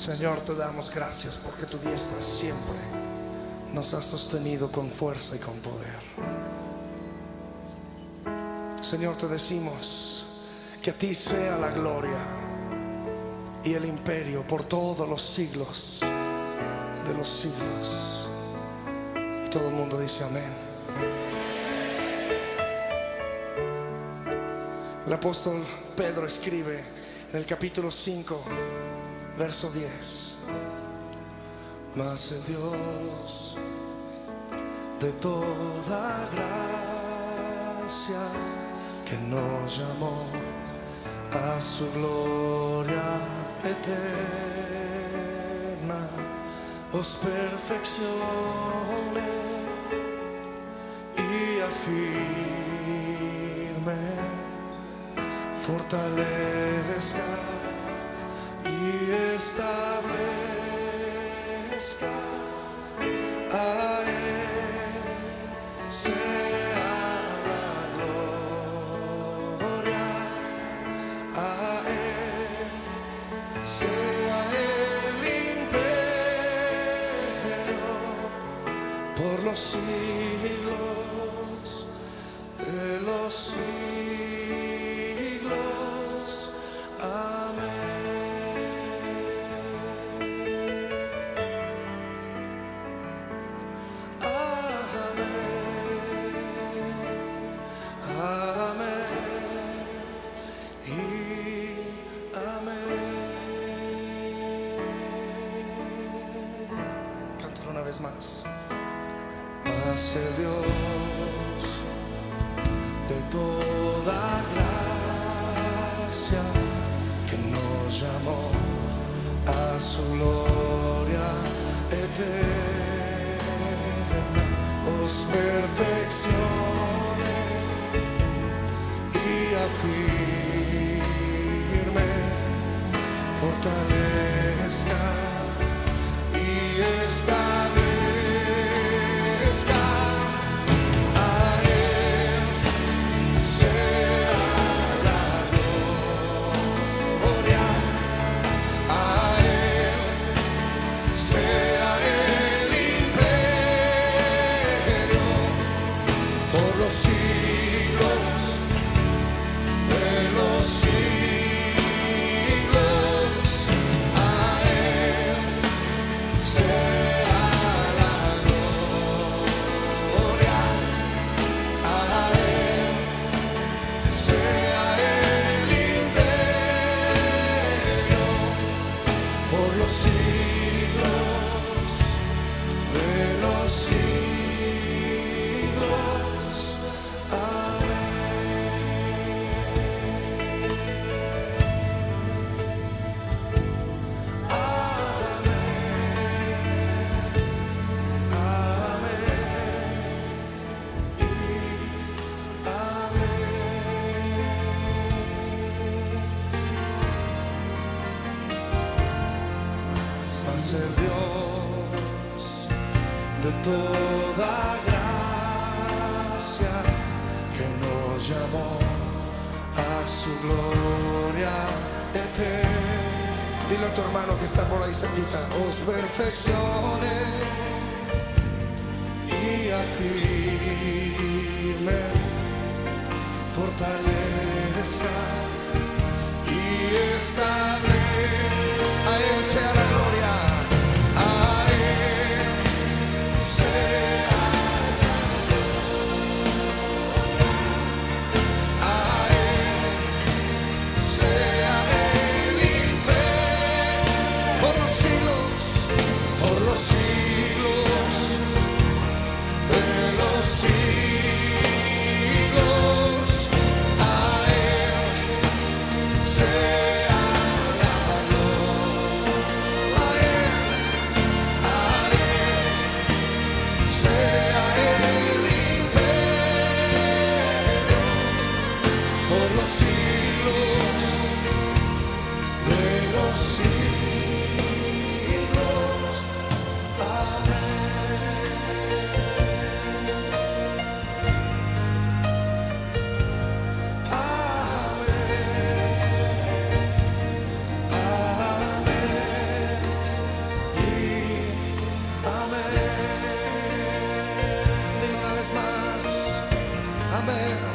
Señor, te damos gracias porque tu diestra siempre nos ha sostenido con fuerza y con poder. Señor, te decimos que a ti sea la gloria y el imperio por todos los siglos de los siglos. Y todo el mundo dice amén. El apóstol Pedro escribe en el capítulo 5, verso 10: mas el Dios de toda gracia, que nos llamó a su gloria eterna, os perfeccione y afirme, fortalezca y establezca. A Él sea la gloria, a Él sea el imperio por los siglos de los siglos. Amén. Más, mas el Dios de toda gracia, que nos llamó a su gloria eterna, os perfeccione y afirme, fortalezca y establezca. A Él sea la gloria, a Él sea el imperio por los siglos de los siglos. A Él sea la gloria, a Él sea el imperio por los siglos de los siglos. Amén. Mas el Dios de toda gracia, que nos llamó a su gloria eterna. Dile a tu hermano que está por ahí cerquita: os perfeccione y afirme, fortalezca y establezca. A Él sea la gloria, a Él sea la gloria, a Él sea el imperio por los siglos de los siglos. A Él sea Amén.